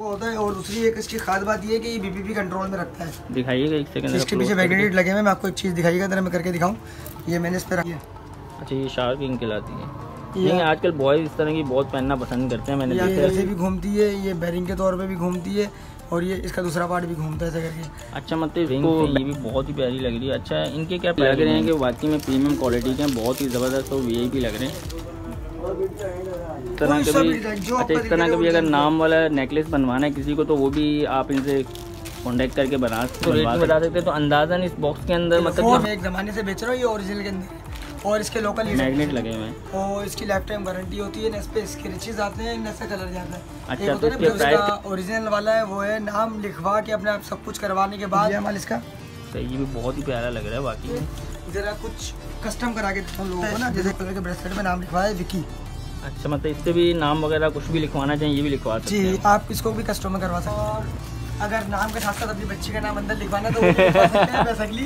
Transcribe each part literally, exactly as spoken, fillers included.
का होता है। और दूसरी एक इसकी खास बात ये है कि ये बीपीपी कंट्रोल में रखता है। दिखाइएगा एक सेकंड। इसके पीछे मैग्नेट लगे हुए, मैं आपको एक चीज़ दिखाइएगा, जरा मैं करके दिखाऊँ। ये मैंने इस पर रखी है। अच्छा, ये शार्क इंक कहलाती है। ये आजकल बॉयज इस तरह की बहुत पहनना पसंद करते हैं, मैंने देखा है। ऐसे भी घूमती है, ये बैरिंग के तौर पे भी घूमती है, और ये इसका दूसरा पार्ट भी घूमता है ऐसे करके। अच्छा, मतलब रिंग ये भी बहुत ही प्यारी लग रही है। अच्छा, इनके क्या लग रहे हैं कि वाकई में प्रीमियम क्वालिटी के हैं, बहुत ही ज़बरदस्त और वीआईपी लग रहे हैं। इस तरह का भी अच्छा इस तरह का भी अगर नाम वाला नेकलेस बनवाना है किसी को, तो वो भी आप इनसे कॉन्टेक्ट करके बना सकते हो। रेट में बता सकते हैं तो अंदाज़न इस बॉक्स के अंदर मतलब मैं एक ज़माने से बेच रहा हूँ ये ओरिजिनल के अंदर, और इसके लोकल मैग्नेट लगे हुए हैं, और इसकी लाइफ टाइम गारंटी होती है। इस पे इसके रिचेज आते हैं, नशा कलर जाता है। अच्छा, तो इसके प्राइस ओरिजिनल वाला है, वो है नाम लिखवा के अपने आप सब कुछ करवाने के बाद माल इसका। सही, ये भी बहुत ही प्यारा लग रहा है वाकई में। जरा कुछ कस्टम करा के देता हूं लोगों को ना, जैसे कलर के ब्रेसलेट में नाम लिखवाया है विकी। अच्छा, मतलब इस पर भी नाम वगैरह कुछ भी लिखवाना चाहिए, ये भी लिखवा सकते हैं जी, आप इसको भी कस्टम में करवा सकते हैं। और अगर नाम के साथ साथ अपनी बच्ची का नाम अंदर लिखवाना तो वो भी लिखवा सकते हैं। बेसिकली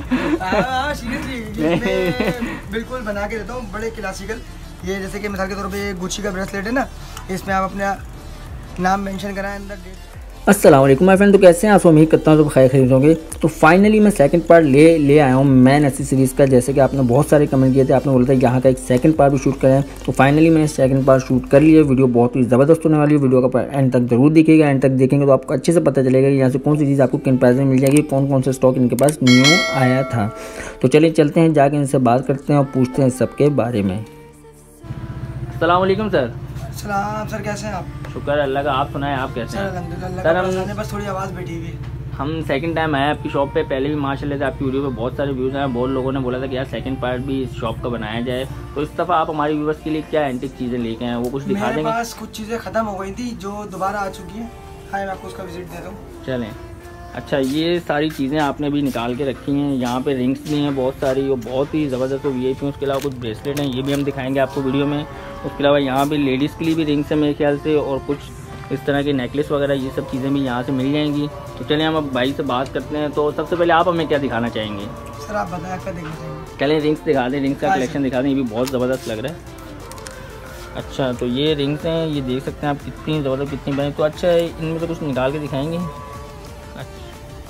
सीरियसली बिल्कुल बना के देता हूँ, बड़े क्लासिकल। ये जैसे कि मिसाल के तौर पे गुच्ची का ब्रेसलेट है ना, इसमें आप अपना नाम मेंशन कराएं अंदर, डेट। अस्सलाम वालेकुम माय फ्रेंड, तो कैसे हैं आप? उम्मीद करता हूँ तो खैर खरीद होंगे। तो फाइनली मैं सेकंड पार्ट ले ले आया हूँ मैन एक्सेसरीज़ का। जैसे कि आपने बहुत सारे कमेंट किए थे, आपने बोला था यहाँ का एक सेकंड पार्ट भी शूट करें, तो फाइनली मैंने सेकंड पार्ट शूट कर लिया। वीडियो बहुत ही ज़बरदस्त होने वाली है, वीडियो का एंड तक जरूर देखिएगा। एंड तक देखेंगे तो आपको अच्छे से पता चलेगा कि यहाँ से कौन सी चीज़ आपको किन प्राइस में मिल जाएगी, कौन कौन सा स्टॉक इनके पास न्यू आया था। तो चलिए चलते हैं, जाके इनसे बात करते हैं और पूछते हैं सबके बारे में। अस्सलाम वालेकुम सर। सलाम सर, कैसे हैं आप? शुक्र अल्लाह का, आप सुनाएं आप कैसे हैं? सर हम बस थोड़ी आवाज़ बैठी हुई है। हम सेकंड टाइम आए आपकी शॉप पे, पहले भी माशाल्लाह से आपकी वीडियो पे बहुत सारे व्यूज़ आए, बहुत लोगों ने बोला था कि यार सेकंड पार्ट भी इस शॉप का बनाया जाए। तो इस दफ़ा आप हमारे व्यूअर्स के लिए क्या एंटिक चीज़ें लेके आए, वो कुछ दिखा देंगे? मेरे पास कुछ चीज़ें ख़त्म हो गई थी जो दोबारा आ चुकी हैं। हाँ, मैं आपको उसका विजिट देता हूँ। चलें। अच्छा, ये सारी चीज़ें आपने भी निकाल के रखी हैं, यहाँ पे रिंग्स भी हैं बहुत सारी, और बहुत ही ज़बरदस्त वी आई पी। उसके अलावा कुछ ब्रेसलेट हैं, ये भी हम दिखाएंगे आपको वीडियो में। उसके अलावा यहाँ पे लेडीज़ के लिए भी रिंग्स है मेरे ख्याल से, और कुछ इस तरह के नेकलेस वगैरह, ये सब चीज़ें भी यहाँ से मिल जाएंगी। तो चलिए हम अब भाई से बात करते हैं। तो सबसे पहले आप हमें क्या दिखाना चाहेंगे? सर आप बताया क्या देखना चाहेंगे? चलिए रिंग्स दिखा दें, रिंग्स का कलेक्शन दिखा दें, ये भी बहुत ज़बरदस्त लग रहा है। अच्छा, तो ये रिंग्स हैं, ये देख सकते हैं आप कितनी ज़बरदस्त कितनी बनी। तो अच्छा, इनमें से कुछ निकाल के दिखाएंगे। अच्छा,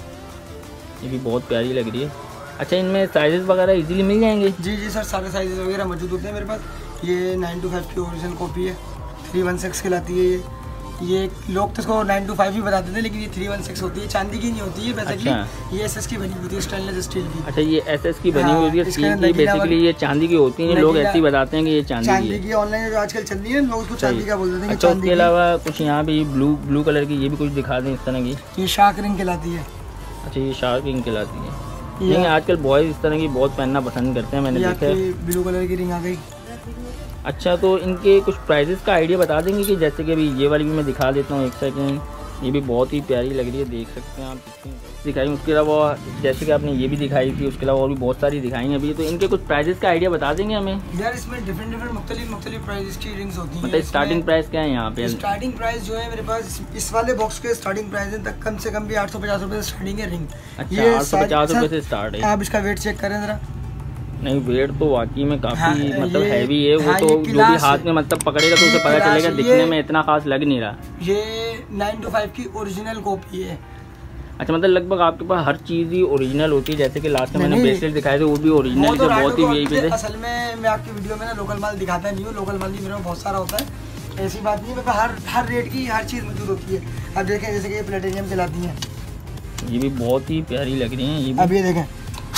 ये भी बहुत प्यारी लग रही है। अच्छा, इनमें साइजेस वगैरह इजीली मिल जाएंगे? जी जी सर, सारे साइजेस वगैरह मौजूद होते हैं मेरे पास। ये नाइन टू फाइव की ओरिजिनल कॉपी है, थ्री वन सिक्स कहलाती है ये। ये लोग तो इसको नाइन टू फाइव भी बताते थे, लेकिन ये थ्री वन सिक्स होती है, चांदी की नहीं होती है बेसिकली। अच्छा। ये एस एस की बनी होती है, स्टेनलेस स्टील की। अच्छा, ये एस एस की बनी हुई है, बेसिकली ये चांदी की होती है। लोग ऐसे ही बताते हैं कि ये चांदी चांदी की। ऑनलाइन जो आजकल चल रही है लोग उसको चांदी का बोल देते हैं। अच्छा, उसके अलावा कुछ यहाँ भी ब्लू ब्लू कलर की, ये भी कुछ दिखा दें इस तरह की। ये शार्क रिंग कहलाती है। अच्छा, ये शार्क रिंग कहलाती है। ये आजकल बॉयज इस तरह की बहुत पहनना पसंद करते हैं, मैंने देखा है। ब्लू कलर की रिंग आ गई। अच्छा, तो इनके कुछ प्राइजेस का आइडिया बता देंगे कि जैसे कि अभी ये वाली भी मैं दिखा देता हूँ एक सेकेंड। ये भी बहुत ही प्यारी लग रही है, देख सकते हैं आप कितनी दिखाई। उसके अलावा जैसे कि आपने ये भी दिखाई थी, उसके अलावा और भी बहुत सारी दिखाई हैं अभी। तो इनके कुछ प्राइजेस का आइडिया बता देंगे हमें? यार इसमें डिफरेंट डिफरेंट मुख्तलिफ मुख्तलिफ प्राइस की रिंग्स होती हैं। मतलब स्टार्टिंग प्राइस क्या है यहाँ पे? स्टार्टिंग प्राइस जो है मेरे पास इस वाले बॉक्स के स्टार्टिंग प्राइस है तक कम से कम भी आठ सौ पचास रुपये से स्टार्टिंग है रिंग। अच्छा, आठ सौ पचास रुपये से स्टार्ट है। आप इसका वेट चेक करें जरा। नहीं, वेट तो वाकई में काफ़ी हाँ, मतलब हैवी है वो। हाँ, तो जो भी हाथ में मतलब पकड़ेगा तो उसे पता चलेगा, दिखने में इतना खास लग नहीं रहा। ये नाइन टू फाइव की ओरिजिनल कॉपी है। अच्छा, मतलब लगभग आपके पास हर चीज़ ही ओरिजिनल होती है। जैसे कि लास्ट में मैंने ब्रेसलेट दिखाए थे, वो भी ओरिजिनल थे, बहुत ही वीआईपी थे। असल में मैं आपकी वीडियो में ना लोकल माल दिखाता नहीं हूँ, लोकल माल भी मेरे में बहुत सारा होता है। ऐसी बात नहीं है, मेरे हर हर रेट की हर चीज़ मौजूद होती है। अब देखें जैसे कि ये प्लेटिनियम कहलाती है, ये भी बहुत ही प्यारी लग रही है। ये अब ये देखें,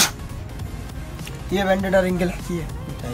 ये वेंडेटा रिंग कहलाती है।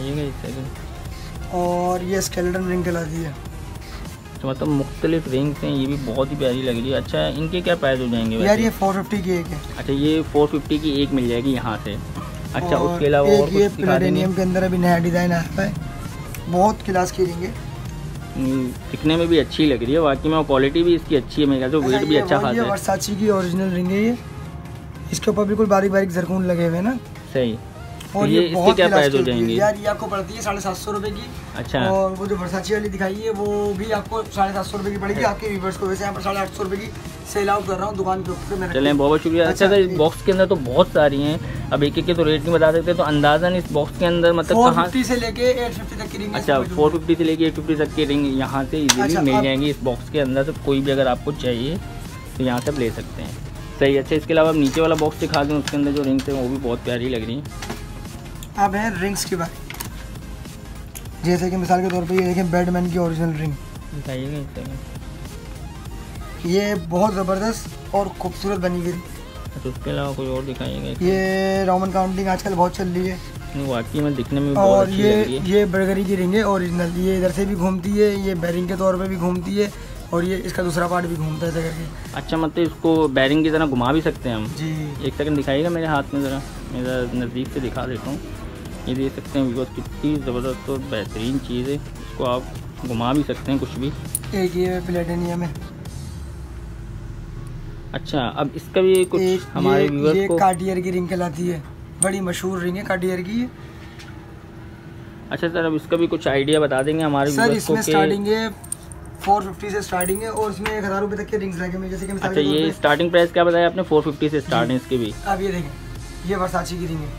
और ये स्केलेटन रिंग कहलाती है। तो मतलब मुख्तलिफ रिंग्स हैं, ये भी बहुत ही प्यारी लग रही है। अच्छा, इनके क्या प्राइस हो जाएंगे? यार ये फोर फिफ्टी की एक है। अच्छा, ये फोर फिफ्टी की एक मिल जाएगी यहाँ से। अच्छा, उसके अलावा और ये प्लेटिनियम के अंदर अभी नया डिज़ाइन आया है, बहुत क्लास की रिंग है। दिखने में भी अच्छी लग रही है वाकई में, और क्वालिटी भी इसकी अच्छी है मेरे ख्याल से, वेट भी अच्छा खासा है। वर्साची की ओरिजिनल रिंग है ये, इसके ऊपर बिल्कुल बारीक बारीक जरकून लगे हुए हैं ना। सही। और ये इसके क्या प्राइस हो जाएंगे? यार ये आपको पड़ती है साढ़े सात सौ रुपये की। अच्छा, और वो जो वर्साची वाली दिखाई है वो भी आपको साढ़े सात सौ रुपये की पड़ेगी आपके व्यूअर्स को। वैसे यहाँ पर साढ़े आठ सौ रुपये की सेल आउट कर रहा हूँ दुकान के ऊपर। चलें, बहुत बहुत शुक्रिया। अच्छा, तो इस बॉक्स के अंदर तो बहुत सारी हैं, अब एक एक के तो रेट नहीं बता सकते, तो अंदाजन इस बॉक्स के अंदर मतलब कहाँ से लेके एट फिफ्टी तक की रिंग? अच्छा, फोर फिफ्टी से लेके एट फिफ्टी तक की रिंग यहाँ से इजीली मिल जाएंगी इस बॉक्स के अंदर। तो कोई भी अगर आपको चाहिए तो यहाँ से आप ले सकते हैं। सही। अच्छा, इसके अलावा नीचे वाला बॉक्स दिखा दूँ, उसके अंदर जो रिंग्स है वो भी बहुत प्यारी लग रही है। अब है रिंग्स की बात, जैसे कि मिसाल के तौर पे ये देखें बैडमैन की ओरिजिनल रिंग दिखाइएगा इस तरह। ये बहुत ज़बरदस्त और खूबसूरत बनी हुई। तो उसके अलावा कोई और दिखाइएगा। ये रोमन काउंटिंग आजकल बहुत चल रही है, वाकई में दिखने में बहुत और अच्छी ये लग रही है। ये बर्गरी की रिंग है ओरिजिनल। ये इधर से भी घूमती है, ये बैरिंग के तौर पे भी घूमती है, और ये इसका दूसरा पार्ट भी घूमता है ऐसे करके। अच्छा, मतलब इसको बैरिंग की तरह घुमा भी सकते हैं हम जी। एक सेकंड दिखाइएगा मेरे हाथ में, ज़रा मेरा नज़दीक से दिखा देता हूँ। ये देख सकते हैं व्यूअर्स, कितनी ज़बरदस्त और बेहतरीन चीज़ है। इसको आप घुमा भी सकते हैं कुछ भी। एक ये प्लेटिनियम है। अच्छा, अब इसका भी कुछ एक हमारे ये, व्यूअर्स ये को। कार्टियर की रिंग कहलाती है, बड़ी मशहूर रिंग है कार्टियर की। अच्छा सर, अब इसका भी कुछ आइडिया बता देंगे हमारे सर व्यूअर्स को इसमें कि। स्टार्टिंग है फोर फिफ्टी से स्टार्टिंग है, और इसमें एक हज़ार रुपये तक के रिंग्स लगे हुए, जैसे कि मिसाल अच्छा, के तौर ये पे- स्टार्टिंग प्राइस क्या बताया आपने? फोर फिफ्टी से स्टार्ट है इसके भी। अब ये देखें, ये वर्साची की रिंग है।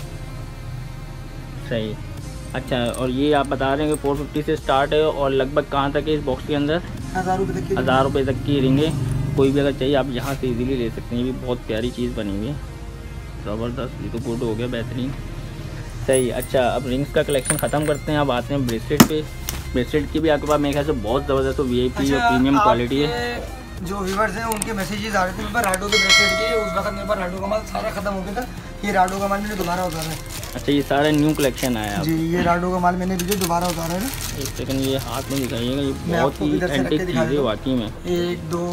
सही। अच्छा, और ये आप बता रहे हैं कि फोर फिफ्टी से स्टार्ट है, और लगभग कहाँ तक है इस बॉक्स के अंदर? हज़ार रुपये तक की हज़ार रुपये तक की रिंग है। कोई भी अगर चाहिए आप यहाँ से इजीली ले सकते हैं। ये भी बहुत प्यारी चीज़ बनी हुई है, ज़बरदस्त। ये तो गुड हो गया, बेहतरीन। सही। अच्छा, अब रिंग्स का कलेक्शन ख़त्म करते हैं, अब आते हैं ब्रेसलेट पे। ब्रेसलेट की भी आपके पास मेरे ख्याल से बहुत ज़बरदस्त वी आई पी और प्रीमियम क्वालिटी है। जो व्यूवर्स हैं उनके मैसेजेस आ रहे थे मेरे पास राडो के ब्रेसलेट के, उस वक्त मेरे पास राडो का माल सारा खत्म हो गया था। ये राडो का माल मैंने दोबारा उतारा है। अच्छा, ये सारा न्यू कलेक्शन आया है जी, ये राडो का माल मैंने भी दोबारा उतारा है ना। एक सेकंड, ये हाथ में दिखाइएगा। ये मैं बहुत आपको ही इधर से रख के एंटीक दिखा चीज़ है दूँ। वाकई में। एक दो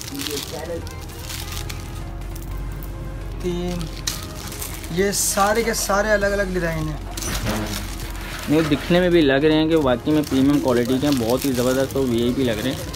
तीन, ये सारे के सारे अलग अलग डिज़ाइन हैं। नहीं, दिखने में भी लग रहे हैं कि वाकई में प्रीमियम क्वालिटी के हैं, बहुत ही ज़बरदस्त और वी आई पी लग रहे हैं।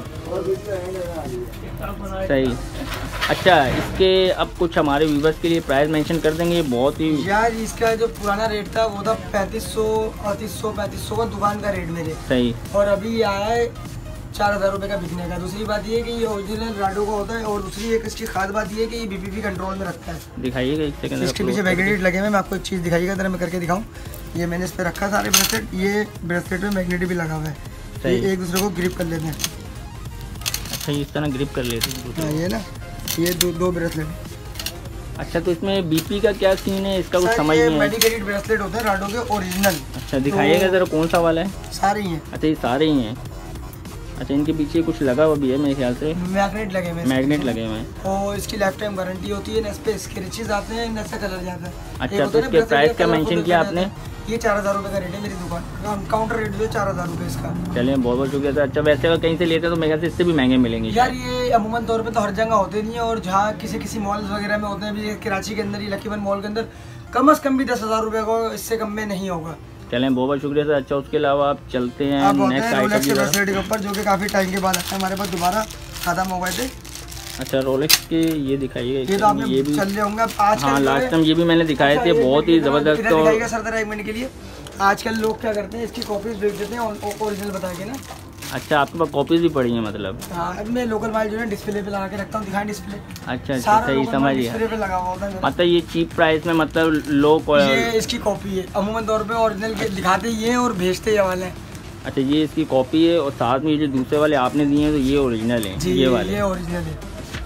सही। अच्छा, इसके अब कुछ हमारे व्यूवर्स के लिए प्राइस मेंशन कर देंगे। ये बहुत ही। यार इसका जो पुराना रेट था वो था पैंतीस सौ अड़तीस सौ पैंतीस सौ का दुकान का रेट मेरे, सही। और अभी आया है चार हज़ार रुपये का बिकने का। दूसरी बात ये है कि ये ओरिजिनल राडो का होता है, और दूसरी एक इसकी खास बात ये है कि ये बी पी पी कंट्रोल में रखता है। दिखाइएगा एक सेकंड। इसके पीछे मैग्नेट लगे हुए हैं। मैं आपको एक चीज़ दिखाइएगा, जरा मैं करके दिखाऊं। ये मैंने इस पर रखा सारे ब्रेसलेट, ये ब्रेसलेट में मैग्नेट भी लगा हुआ है, ये एक दूसरे को ग्रिप कर लेते हैं। अच्छा, इस तरह ग्रिप कर लेते हैं। ये ना, ये दो दो ब्रेसलेट। अच्छा, तो इसमें बीपी का क्या सीन है? इसका कुछ सर, समझ ये नहीं है। मेडिकेटेड ब्रेसलेट होते हैं राडो के ओरिजिनल। अच्छा, दिखाइएगा जरा कौन सा वाला है? सारे ही हैं। अच्छा, ये सारे ही हैं। अच्छा, इनके पीछे कुछ लगा हुआ भी है मेरे ख्याल से, मैग्नेट लगे हुए हैं। मैग्नेट लगे हुए हैं। और इसकी लाइफ टाइम गारंटी होती है। इस पे स्क्रैचेस आते हैं, न से कलर जाता है। अच्छा, एक तो होता है ना इसके ब्रेसलेट प्राइस का क्या कलर मेंशन फोटो किया दिया आपने? जाता है। ये चार हज़ार रुपये का रेट है मेरी दुकान, काउंटर रेट जो है चार हज़ार रुपये इसका। चलिए, बहुत बहुत शुक्रिया सर। अच्छा, वैसे अगर कहीं से लेते हैं तो मेरे ख्याल से इससे भी महंगे मिलेंगे यार ये अमूमन तौर पे तो हर जगह होते नहीं है, और जहाँ किसी किसी मॉल्स वगैरह में होते हैं, अभी कराची के अंदर ही लकीवन मॉल के अंदर कम अज कम भी दस हज़ार रुपये को, इससे कम में नहीं होगा। चलें, बहुत बहुत शुक्रिया सर। अच्छा, उसके अलावा आप चलते हैं अब होते नेक्स्ट हैं रोलेक्स के आइटम। ब्रेसलेट के ऊपर, जो कि काफ़ी टाइम के बाद आता है हमारे पास, दोबारा खत्म हो गए थे। अच्छा, रोलेक्स के ये दिखाइएगा। ये तो आपने ये भी। चल रहे होंगे अब आजकल। हाँ, लास्ट टाइम ये भी मैंने दिखाए थे, बहुत ही ज़बरदस्त। इधर दिखाइएगा सर जरा एक मिनट के लिए। आजकल लोग क्या करते हैं, इसकी कॉपीज बेच देते हैं ओरिजिनल बता के ना। अच्छा, आपके पास कॉपीज भी पड़ी हैं मतलब? हाँ, अब मैं लोकल माल जो है डिस्प्ले पे लगा के रखता हूँ, दिखाएं डिस्प्ले। अच्छा अच्छा, सारा सही लोकल समझ माल गया। डिस्प्ले पे लगा हुआ होता है मेरा। मतलब ये चीप प्राइस में, मतलब लो ये क्वालिटी। इसकी कॉपी है, अमूमन तौर पे ओरिजिनल के दिखाते ये हैं और भेजते ये वाले हैं। अच्छा, ये इसकी कॉपी है, और साथ में ये जो दूसरे वाले आपने दिए हैं तो ये ओरिजिनल है। जी, ये वाले ये ओरिजिनल है।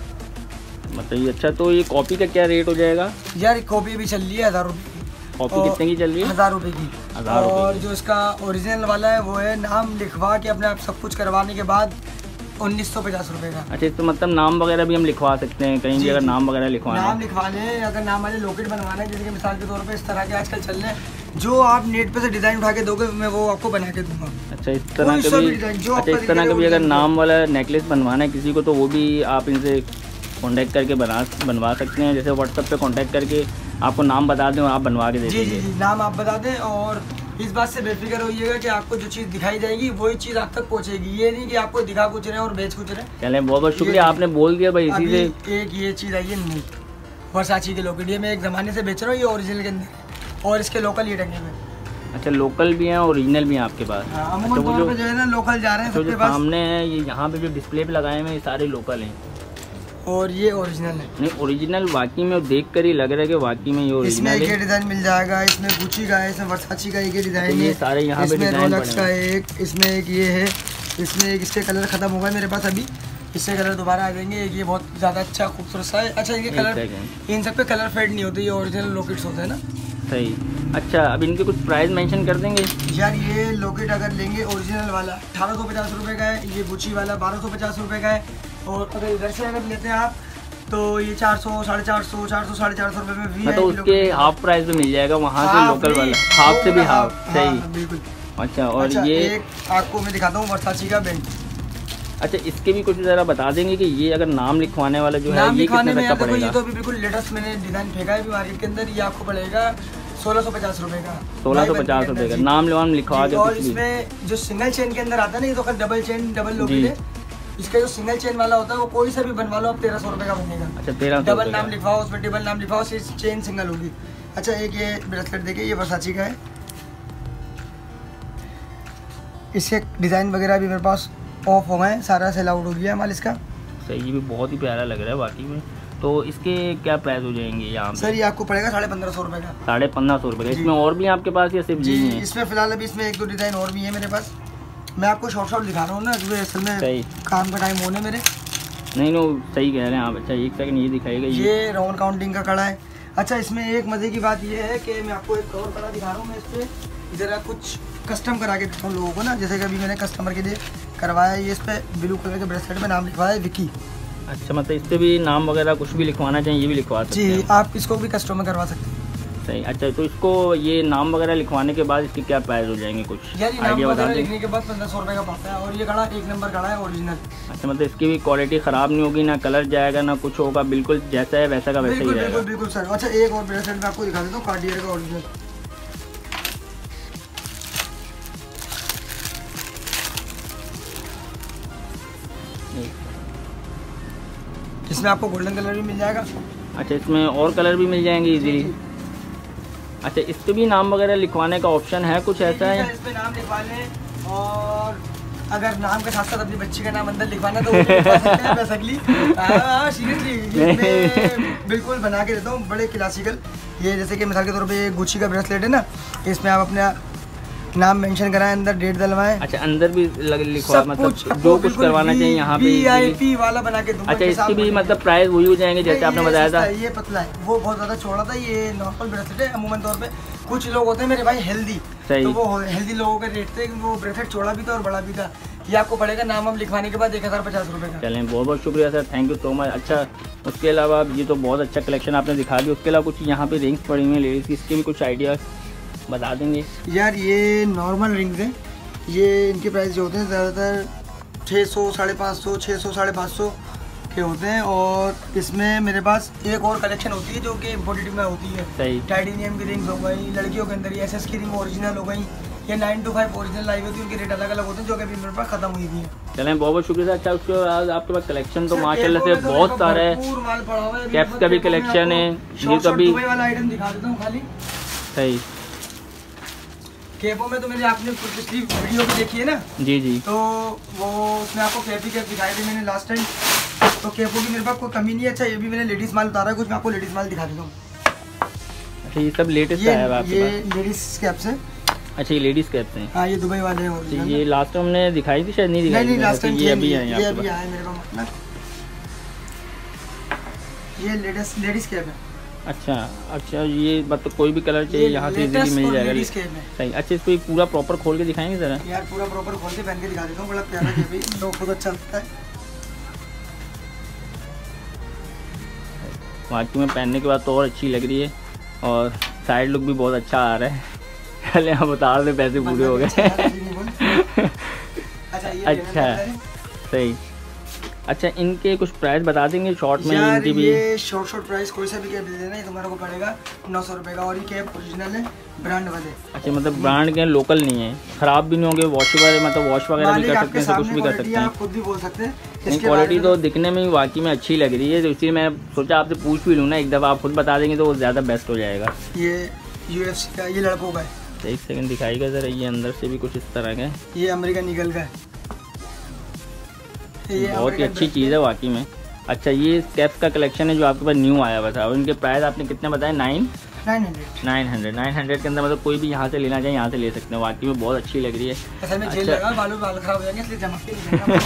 मतलब ये। अच्छा, तो ये कॉपी का क्या रेट हो जाएगा? यार कॉपी भी चल रही है हज़ार रुपये की। कॉपी और कितने की चल रही है? हज़ार रुपये की। हज़ार रुपये और की। जो इसका ओरिजिनल वाला है वो है नाम लिखवा के अपने आप सब कुछ करवाने के बाद उन्नीस सौ पचास रुपये का। अच्छा, तो मतलब नाम वगैरह भी हम लिखवा सकते हैं कहीं भी, जी, अगर जी। नाम वगैरह लिखवाना नाम है? लिखवाने हैं, अगर नाम वाले लॉकेट बनवाना है, जैसे कि मिसाल के तौर पे इस तरह के आजकल चल रहे हैं, जो आप नेट पे से डिज़ाइन उठा के दोगे मैं वो आपको बना के दूंगा। अच्छा, इस तरह कोई का सा भी भी। डिज़ाइन जो अच्छा, आपका इस तरह का भी दिखेगा अगर वो नाम वाला नेकलेस बनवाना है किसी को, तो वो भी आप इनसे कांटेक्ट करके बना बनवा सकते हैं। जैसे व्हाट्सएप पे कांटेक्ट करके आपको नाम बता दें और आप बनवा के दे जी जी दीजिए। जी, नाम आप बता दें, और इस बात से बेफिक्र होइएगा कि आपको जो चीज़ दिखाई जाएगी वही चीज़ आप तक पहुंचेगी। ये नहीं कि आपको दिखा कुछ रहे हैं और बेच कुछ रहे हैं। चलें, बहुत बहुत शुक्रिया, ये- आपने बोल दिया भाई। इसी अभी से एक ये चीज़ आई है नहीं, वर्साची के लॉकेट, ये मैं एक ज़माने से बेच रहा हूँ, ये ओरिजिनल के अंदर है, और इसके लोकल ये टंगे हुए हैं। अच्छा, लोकल भी हैं और ओरिजिनल भी हैं आपके पास? हाँ, अच्छा, अमूमन वो तौर जो पे जो है ना लोकल जा रहे हैं तो सबके जो पास, सामने है ये यहाँ पे जो डिस्प्ले पे लगाए हुए हैं ये सारे लोकल हैं। और ये ओरिजिनल है। नहीं, ओरिजिनल वाकई में देख कर ही लग रहा है कि वाकई में ये इसमें ओरिजिनल एक ये है। डिज़ाइन मिल जाएगा, इसमें गुची का है, इसमें वर्साची का एक ये डिज़ाइन अच्छा, ये है, सारे यहाँ पे इसमें डिज़ाइन रोलेक्स बने का हुए एक, इसमें एक ये है, इसमें एक, इसके कलर ख़त्म हो गए मेरे पास अभी, इससे कलर दोबारा आ जाएंगे। ये बहुत ज़्यादा अच्छा खूबसूरत सा है। अच्छा इनके कलर, इन सब पे कलर फेड नहीं होते, ये ओरिजिनल लॉकेट्स होते हैं ना। सही। अच्छा अब इनके कुछ प्राइस मेंशन कर देंगे यार। ये लॉकेट अगर लेंगे ओरिजिनल वाला अठारह सौ पचास रुपये का है, ये गुची वाला बारह सौ पचास रुपये का है, और अगर इधर से अगर लेते हैं आप तो ये चार सौ साढ़े चार सौ चार सौ साढ़े चार सौ रुपये में भी है। तो उसके हाफ प्राइस में मिल जाएगा वहाँ से लोकल वाला, हाफ से भी हाफ। सही बिल्कुल। अच्छा और अच्छा, ये एक आपको मैं दिखाता हूँ वर्साची का बेल्ट। अच्छा इसके भी कुछ ज़रा बता देंगे कि ये अगर नाम लिखवाने वाला जो है नाम ये लिखवाने कितने में तक का पड़ेगा? ये तो अभी बिल्कुल लेटेस्ट मैंने डिज़ाइन फेंका है अभी मार्केट के अंदर। ये आपको पड़ेगा सोलह सौ पचास रुपये का। सोलह सौ पचास रुपये का नाम लिवान लिखवा के। और इसमें जो सिंगल चेन के अंदर आता है ना, ये तो डबल चेन डबल लोकेट है। इसका जो सिंगल चेन वाला होता है वो कोई सा भी बनवा लो, आप तेरह सौ रुपये का बनेगा। अच्छा तेरह डबल नाम लिखवाओ उसमें, डबल नाम लिखवाओ, चेन सिंगल होगी। अच्छा एक ये ब्रेसलेट देखिए, ये वर्साची का है। इसके डिज़ाइन वगैरह भी मेरे पास ऑफ हो गए, सारा सेल आउट हो गया माल इसका। सही, ये भी बहुत ही प्यारा लग रहा है बाकी में। तो इसके क्या प्राइस हो जाएंगे यहाँ पे? सर ये आपको पड़ेगा साढ़े पंद्रह सौ रुपये का। साढ़े पंद्रह सौ रुपये का। इसमें और भी आपके पास या सिर्फ जी जी है? इसमें फिलहाल अभी इसमें एक दो डिज़ाइन और भी है मेरे पास। मैं आपको शॉर्ट शॉर्ट दिखा रहा हूँ ना, क्योंकि असल में काम का टाइम होने मेरे। नहीं नो सही कह रहे हैं आप। अच्छा एक सेकंड ये दिखाएगा। ये राउंड काउंटिंग का कड़ा है। अच्छा इसमें एक मज़े की बात ये है कि मैं आपको एक और कड़ा दिखा रहा हूँ। मैं इस पर ज़रा कुछ कस्टम करा के देता हूँ लोगों को ना, जैसे कि अभी मैंने कस्टमर के लिए करवाया। ये इस पर ब्लू कलर के ब्रेसलेट में नाम लिखवाया है विकी। अच्छा मतलब इस पर भी नाम वगैरह कुछ भी लिखवाना चाहिए, ये भी लिखवा सकते हैं? जी आप इसको भी कस्टम में करवा सकते हैं। सही। अच्छा तो इसको ये नाम वगैरह लिखवाने के बाद इसके क्या प्राइस हो जाएंगे कुछ आइडिया बता दें? लिखने के बाद पंद्रह सौ रुपये का पड़ता है। और ये कड़ा एक नंबर कड़ा है ओरिजिनल। अच्छा मतलब इसकी भी क्वालिटी ख़राब नहीं होगी, ना कलर जाएगा ना कुछ होगा, बिल्कुल जैसा है वैसा का वैसा ही रहेगा। बिल्कुल बिल्कुल सर। अच्छा एक और ब्रेसलेट मैं आपको दिखा देता हूँ, कार्डियर का ओरिजिनल। इसमें आपको गोल्डन कलर भी मिल जाएगा। अच्छा इसमें और कलर भी मिल जाएंगे इजीली। अच्छा इस पे भी नाम वगैरह लिखवाने का ऑप्शन है कुछ ऐसा है? इस पे नाम लिखवा लें, और अगर नाम के साथ साथ अपनी बच्ची का नाम अंदर लिखवाना तो वो भी लिखवा सकते हैं बेसिकली। हाँ सीरियसली बिल्कुल बना के देता हूँ, बड़े क्लासिकल। ये जैसे कि मिसाल के तौर पे ये गुची का ब्रेसलेट है ना, इसमें आप अपना नाम मेंशन कराएं, अंदर डेट डलवाएं। अच्छा अंदर भी लिखवा, मतलब जो कुछ करवाना चाहिए यहाँ पे वीआईपी वाला बना के दूंगा। अच्छा इसकी भी मतलब प्राइस वही हो जाएंगे जैसे आपने बताया था? ये पतला है, वो बहुत ज़्यादा चौड़ा था। ये नॉर्मल ब्रेसलेट है। अमूमन तौर पे कुछ लोग होते हैं मेरे भाई हेल्दी, तो वो हेल्दी लोगों के रेट थे, वो ब्रेसलेट चौड़ा भी था और बड़ा भी था। ये आपको पड़ेगा नाम हम लिखवाने के बाद एक हज़ार पचास रुपये का। चलें बहुत बहुत शुक्रिया sir, thank you so much. अच्छा उसके अलावा ये तो बहुत अच्छा कलेक्शन आपने दिखा दिया, उसके अलावा कुछ यहाँ पे रिंग्स पड़ी हुई हैं लेडीज़ की, इसके भी कुछ आइडिया बता देंगे? यार ये नॉर्मल रिंग्स हैं। ये इनके प्राइस जो होते हैं ज़्यादातर छः सौ साढ़े पाँच सौ छः सौ साढ़े पाँच सौ के होते हैं। और इसमें मेरे पास एक और कलेक्शन होती है जो कि इम्पोर्टेड में होती है। सही। टाइटेनियम की रिंग्स हो गई, लड़कियों के अंदर एस एस की रिंग ओरिजिनल हो गई, ये नाइन टू फाइव ओरिजिनल आई होती है। उनके रेट अलग अलग होते हैं जो कि अभी मेरे पास खत्म हुई थी। चलें बहुत बहुत शुक्रिया। अच्छा उसके बाद आपके पास कलेक्शन तो माशाल्लाह से बहुत सारा है, कैप्स का भी कलेक्शन है। ये तो अभी वाला आइटम दिखा देता हूँ खाली। सही। केपों में तो मेरी आपने पिछली वीडियो भी देखी है ना? जी जी। तो वो उसमें आपको कैपी कैप दिखाई थी मैंने लास्ट टाइम, तो केपों की मेरे पास कोई कमी नहीं है। अच्छा ये भी मैंने लेडीज़ माल उतारा है कुछ, मैं आपको लेडीज़ माल दिखा देता हूँ। अच्छा ये सब लेटेस्ट आया है आपके पास? ये लेडीज़ कैप्स है। अच्छा ये लेडीज़ कैप्स हैं? हाँ ये दुबई वाले हैं। ये लास्ट टाइम हमने दिखाई थी शायद? नहीं दिखाई? नहीं लास्ट टाइम ये अभी ये अभी आया मेरे पास। ये लेटेस्ट लेडीज़ कैप है। अच्छा अच्छा ये मतलब कोई भी कलर चाहिए यहाँ से इजीली मिल जाएगा। सही। अच्छा इसको पूरा प्रॉपर खोल के दिखाएंगे ज़रा? यार पूरा प्रॉपर खोल के पहन के दिखा देता हूँ, बड़ा प्यारा है भी, लोग खुद अच्छा लगता है। वाकई में पहनने के बाद तो और अच्छी लग रही है, और साइड लुक भी बहुत अच्छा आ रहा है। चले आप बता रहे पैसे पूरे हो गए। अच्छा सही। अच्छा इनके कुछ प्राइस बता देंगे शॉर्ट में? यार इनकी भी ये शॉर्ट शॉर्ट प्राइस कोई सा भी कैप दे देना है तुम्हारे को पड़ेगा नौ सौ रुपये का। और ये कैप ओरिजिनल है, ब्रांड वाले। अच्छा मतलब ब्रांड के लोकल नहीं है, खराब भी नहीं होंगे, वॉशेबल मतलब वॉश वगैरह भी कर सकते हैं, कुछ भी कर सकते हैं, खुद भी बोल सकते हैं। नहीं क्वालिटी तो दिखने में वाकई में अच्छी लग रही है, तो इसलिए मैं सोचा आपसे पूछ भी लूँ ना एक दफ़ा, आप खुद बता देंगे तो वो ज़्यादा बेस्ट हो जाएगा। ये यूएफसी का, ये लड़कों का है। एक सेकंड दिखाएगा ज़रा, ये अंदर से भी कुछ इस तरह का है। ये अमेरिकन ईगल का है। बहुत ही अच्छी चीज़ है वाकई में। अच्छा ये कैप्स का कलेक्शन है जो आपके पास न्यू आया हुआ था, और इनके प्राइस आपने कितने बताए? Nine nine hundred nine hundred nine hundred के अंदर मतलब कोई भी यहाँ से लेना चाहिए यहाँ से ले सकते हैं। वाकई में बहुत अच्छी लग रही है। असल में जेल लगा, बालों बाल खराब हो जाएंगे इसलिए जमा के नहीं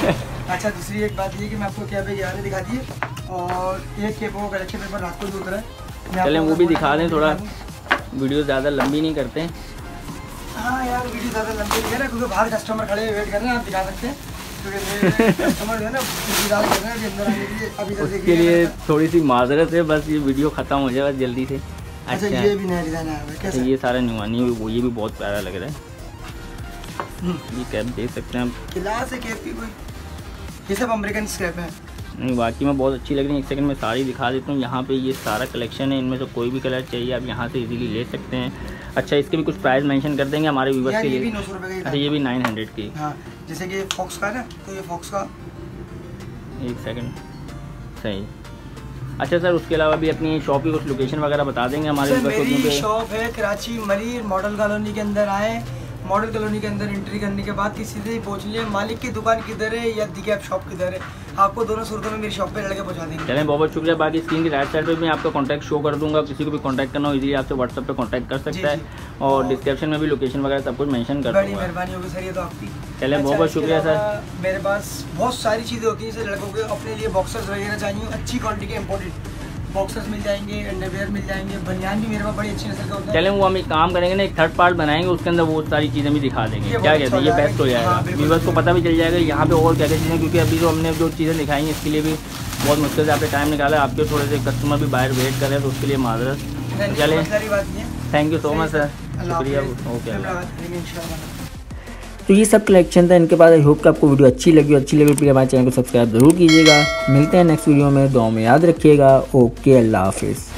अच्छा दूसरी एक बात ये कि मैं आपको कैप के वाले दिखा दिए और एक कैप वो कलेक्शन पेपर रात को भी उतरा है। चलें वो भी दिखा दें, थोड़ा वीडियो ज़्यादा लंबी नहीं करते हैं। हाँ यार वीडियो ज़्यादा लंबी नहीं है ना, क्योंकि बाहर कस्टमर खड़े वेट कर रहे हैं, आप दिखा सकते हैं क्योंकि कस्टमर जो है ना इंतजार कर रहे हैं अंदर आने के लिए। अभी तक उसके लिए थोड़ी सी माजरत है, बस ये वीडियो ख़त्म हो जाए बस जल्दी से। अच्छा ये भी नया डिज़ाइन आया है कैसे? ये सारा न्यूआनी वो ये भी बहुत प्यारा लग रहा है। ये कैप देख सकते हैं आप, क्लास है कैप की कोई, ये सब अमेरिकन स्क्रैप है। नहीं वाकई में बहुत अच्छी लग रही है। एक सेकंड में सारी दिखा देता हूँ। यहाँ पे ये सारा कलेक्शन है, इनमें से कोई भी कलर चाहिए आप यहाँ से इजीली ले सकते हैं। अच्छा इसके भी कुछ प्राइस मेंशन कर देंगे हमारे व्यूवर्स के लिए। ये भी नौ सौ रुपये का। अच्छा ये भी नाइन हंड्रेड की। हाँ जैसे कि फॉक्स का है तो ये फॉक्स का। एक सेकंड सही। अच्छा सर उसके अलावा भी अपनी शॉप की कुछ लोकेशन वगैरह बता देंगे हमारे व्यूवर्स को? मेरी शॉप है कराची मरीर मॉडल कॉलोनी के अंदर आए, मॉडल कॉलोनी के अंदर एंट्री करने के बाद किसी से पहुँच लिए मालिक की दुकान किधर है या दी कैप शॉप किधर है, आपको दोनों सूरतों में मेरी शॉप पे लड़के पहुँचा देंगे। चलें बहुत बहुत शुक्रिया। बाकी स्क्रीन की राइट साइड पे मैं आपका कॉन्टैक्ट शो कर दूंगा, किसी को भी कॉन्टैक्ट करना हो इजीली आपसे व्हाट्सएप पे कॉन्टैक्ट कर सकता है और डिस्क्रिप्शन में भी लोकेशन वगैरह सब कुछ मेंशन कर दूंगा। बड़ी मेहरबानी होगी सर ये तो आपकी। चलें बहुत बहुत शुक्रिया सर। मेरे पास बहुत सारी चीज़ें होती हैं जैसे लड़कों के अपने लिए बॉक्सर्स वगैरह चाहिए अच्छी क्वालिटी के इम्पोर्टेड बॉक्सर्स मिल जाएंगे, अंडरवियर मिल जाएंगे, बनियान भी मेरे पास बड़ी अच्छी नस्ल का होता है। चलें वो हम एक काम करेंगे ना, एक थर्ड पार्ट बनाएंगे उसके अंदर वो सारी चीज़ें भी दिखा देंगे। क्या कहते हैं ये बेस्ट हो जाएगा, व्यूअर्स को पता भी चल जाएगा यहाँ पे और क्या क्या चीज़ें, क्योंकि अभी जो हमने जो चीज़ें दिखाई हैं इसके लिए भी बहुत मुश्किल से आपने टाइम निकाला, आपके थोड़े से कस्टमर भी बाहर वेट कर रहे हैं तो उसके लिए माजरत। चलें thank you so much sir, शुक्रिया। ओके तो ये सब कलेक्शन था इनके पास। आई होप कि आपको वीडियो अच्छी लगी, अच्छी लगी प्लीज़ हमारे चैनल को सब्सक्राइब जरूर कीजिएगा। मिलते हैं नेक्स्ट वीडियो में, दुआ में याद रखिएगा। ओके अल्लाह हाफिज़।